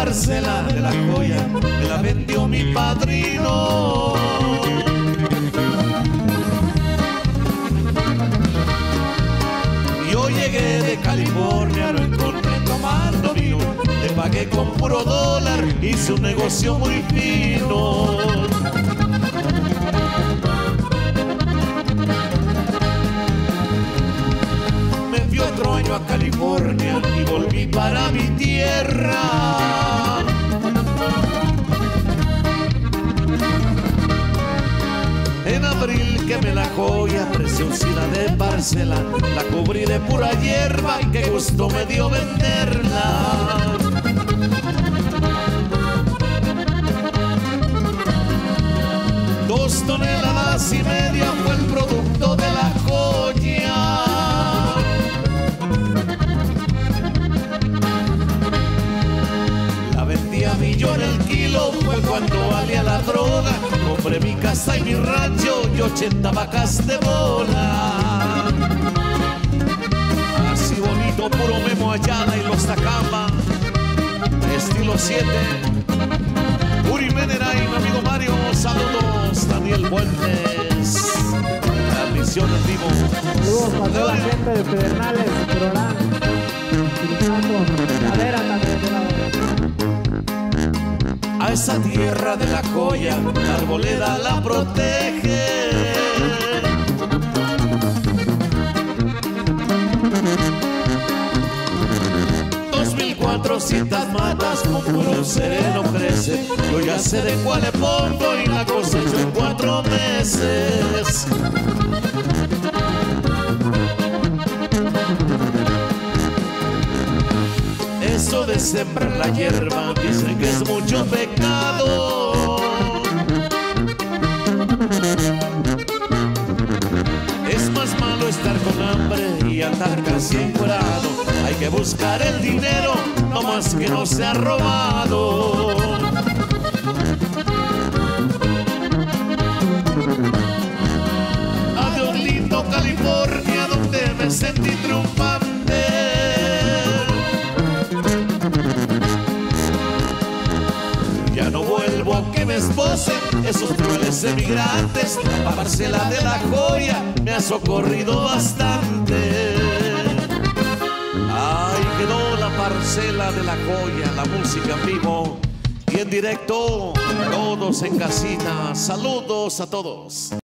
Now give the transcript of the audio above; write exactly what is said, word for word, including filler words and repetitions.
parcela de la joya me la vendió mi padrino. Yo llegué de California, lo encontré tomando vino, le pagué con puro dólar, hice un negocio muy fino. Me fui otro año a California y volví para mi tierra. En abril quemé la joya preciosidad de parcela, la cubrí de pura hierba y qué gusto me dio venderla. Dos toneladas y media fue el producto de la joya. La vendí a millón el kilo, fue cuando valía la droga. Compré mi casa y mi rancho y ochenta vacas de bola. Así bonito, puro Memo Ayala y los Tacamba, estilo siete. Uri Menera y mi amigo Mario, saludos. Daniel Fuentes, transmisión en vivo. Saludos para toda la gente de Pedernales, Corolán, Cadera también de la... A esa tierra de la joya, la arboleda la protege. Dos mil cuatrocientas matas con puro sereno crece. Yo ya sé de cuál le pongo y la cosecho en cuatro meses. Eso de sembrar la hierba dicen que es mucho pecado. Es más malo estar con hambre y andar casi encuerado. Hay que buscar el dinero, no más que no sea robado. Adiós lindo California, donde me sentí triunfante. Ya no vuelvo a que me esposen esos crueles emigrantes. La parcela de la joya me ha socorrido bastante. Ay, quedó la parcela de la joya, la música en vivo y en directo. Todos en casita, saludos a todos.